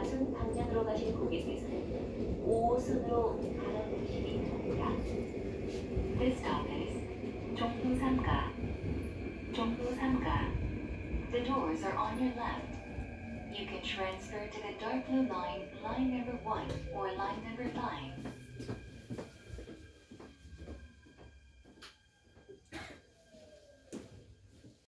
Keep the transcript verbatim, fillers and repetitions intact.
좌순 방향으로 가실 고객께서는 오 호선으로 갈아타시기 바랍니다. This stop is 종로삼가. 종로삼가. The doors are on your left. You can transfer to the dark blue line, line number one, or line number five.